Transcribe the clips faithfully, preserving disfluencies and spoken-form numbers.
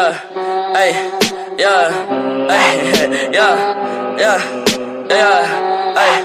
yeah, ay, yeah, ay, yeah, yeah, yeah, ay,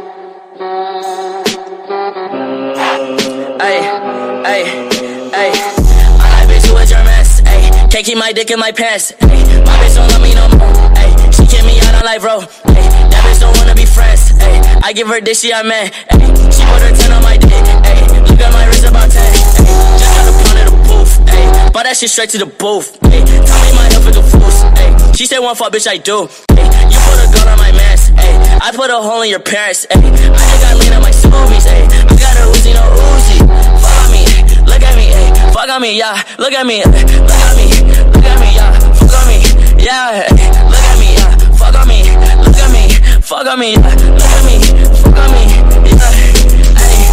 ay, ay, ay. I like bitch who is your mess, ay. Can't keep my dick in my pants, ay. My bitch don't love me no more, ay. She kick me out on life, bro, ay. That bitch don't wanna be friends, ay. I give her dick, she a man, ay. She put her ten on my dick, ay. Look at my wrist about ten, ay. Just got a pound of the booth, ay. Bought that shit straight to the booth, ay. Tell me my health is a fool, ay. She said one fuck, bitch, I do, ay. You put a gun on my mask, ay. I put a hole in your parents, ay. I just got lean on my smoothies, ay. I got a Uzi, no Uzi. Fuck on me, look at me, ay. Fuck on me, yeah. Look at me, look at me, look at me, yeah. Fuck on me, yeah. Look at me, yeah. Fuck on me, look at me, fuck on me, yeah. Look at me, fuck on me, yeah. Ay.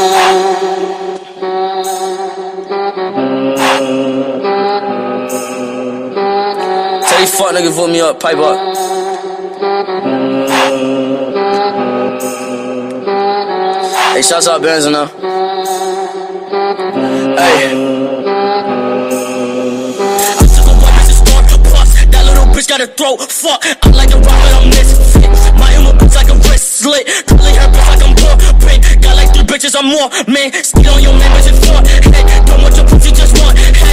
Tell these fuck niggas vote me up, pipe up. Hey, shouts out Benz now. Hey. I took a white bitch to store, plus that little bitch got a throat. Fuck, I'm like a rock, but I'm misfit. My emo bitch like a wrist slit. Curly hair bitch like I'm poor. Pink, got like three bitches or more. Man, steal on your man, bitch, it's four. Hey, don't want your pussy, just one. Hey.